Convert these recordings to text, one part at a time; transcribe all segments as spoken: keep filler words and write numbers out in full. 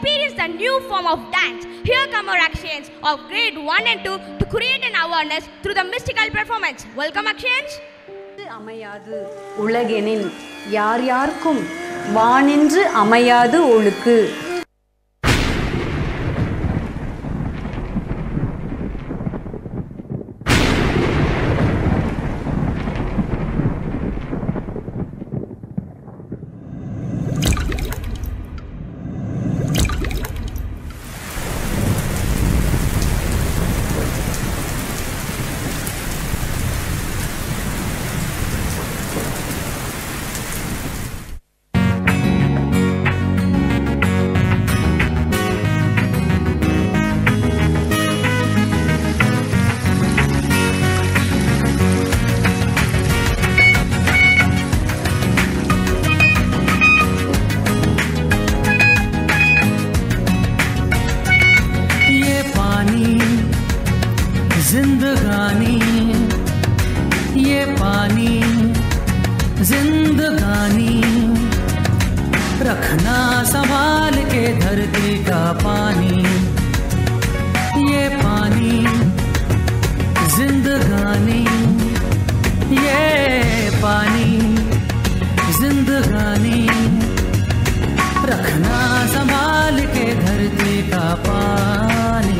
experience the new form of dance. Here come our Akshayans of grade one and two to create an awareness through the mystical performance. Welcome Akshayans. அமையாது உலகெனில் யார் யாருக்கும் வானின்று அமையாது ஒழுக்கு. जिंदगानी ये पानी जिंदगानी रखना संभाल के धरती का पानी ये पानी जिंदगानी ये पानी जिंदगानी रखना संभाल के धरती का पानी.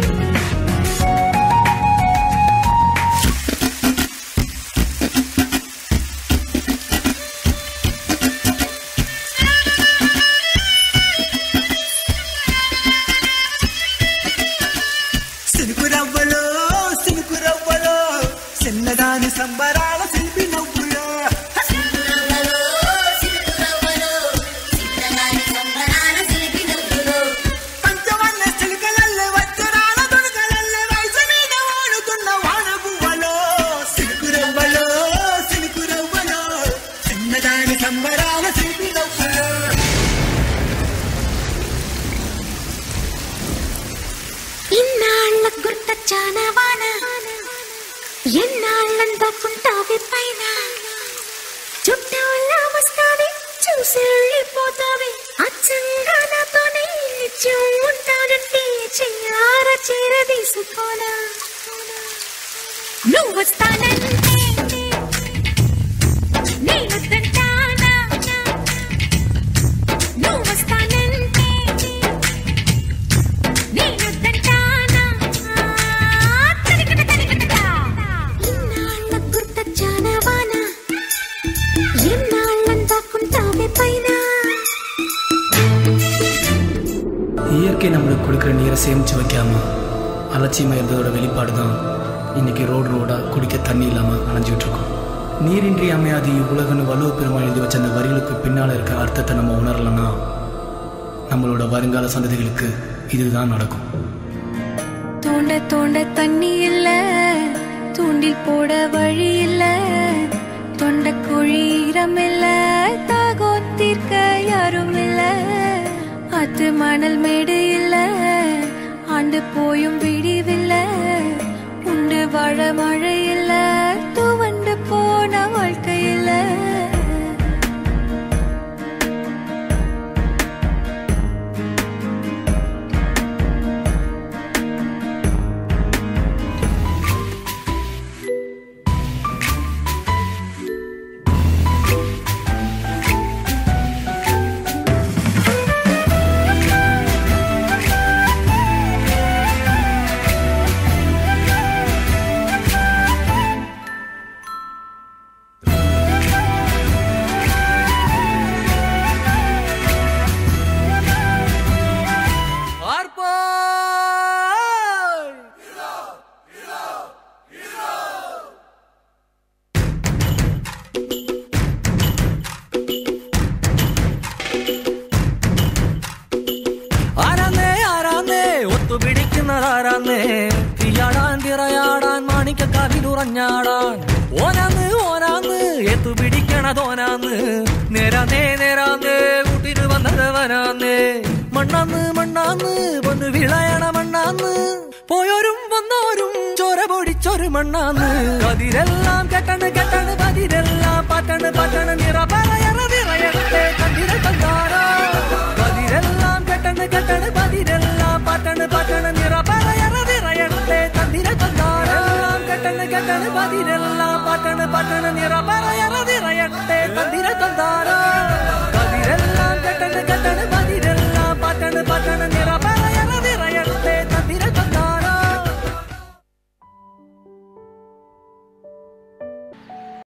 సంబరాల శిల్పి నవ్వులో పంచవన్న చిలుకలల్లే వజ్రాల దొడకలల్లే వయసు మీద వాడుతున్న వానగువ్వలో సిలుకురవ్వలో సిలుకురవ్వలో చిన్నదాని సంబరాల శిల్పి నవ్వులో. ఇన్నాళ్ళ గుర్తొచ్చాన వాన ఎన్నాళ్ళంతా కుంటావి పైన చుట్టూలా వస్తావి చూసి వెళ్ళిపోతావి అచ్చంగా నాతోనే నిత్యం ఉంటానంటే చెయ్యార చీర తీసుకోనా నువ్వు వస్తానంటే నేను తింటానా నువ్వు వస్తానంటే నేను తింటానా இயற்கை நம்மளுக்கு கொடுக்குற நீரை சேமித்து வைக்காமல் அலட்சியமாக இருந்ததோட வெளிப்பாடு தான் இன்றைக்கி ரோடு ரோடாக குடிக்க தண்ணி இல்லாமல் அலைஞ்சிட்ருக்கோம். நீரின்றி அமையாது இவ்வுலகன்னு வலுவ பெருமாள் எழுதி வச்ச அந்த வரிகளுக்கு பின்னால் இருக்க அர்த்தத்தை நம்ம உணரலைன்னா நம்மளோட வருங்கால சந்ததிகளுக்கு இதுதான் நடக்கும். தோண்ட தோண்ட தண்ணி இல்லை தூண்டில் போட வழி இல்லை தொண்ட குழி ஈரமில்லை தாகம் தீர்க்க யாரும் இல்லை அது மணல் மேடு இல்லை ஆண்டு போயும் விடிவில்லை உண்டு வாழ மழை இல்லை துவண்டு போன வாழ்க்கை இல்லை. തിരയാടാൻ മാണിക്ക കാവിലുറഞ്ഞാടാൻ ഓനാന്ന് ഓനാന്ന് എത്തു പിടിക്കണതോനാന്ന് നേരാന്നേ നേരാന്നേ കൂട്ടിന് വന്നതവനാന്നേ മണ്ണാന്ന് മണ്ണാന്ന് വന്ന് വിളയണ മണ്ണാന്ന് പോയോരും വന്നോരും ചോര പൊടിച്ചൊരു മണ്ണാന്ന് അതിരെല്ലാം കെട്ടണ് കെട്ടണ് പതിരെല്ലാം പറ്റണ് പറ്റണ് നിറ പറയറ നിറയട്ടെ കണ്ടിര കണ്ടാടാ അതിരെല്ലാം കെട്ടണ് കെട്ടണ് പട്ടണ് പട്ടണ് നിറപറയറതിറയട്ടെ തന്തിര തന്താരെല്ലാം കെട്ടണ് കെട്ടണ് പതിരെല്ലാം പട്ടണ് പട്ടണ് നിറപറയറതിറയട്ടെ തന്തിര തന്താര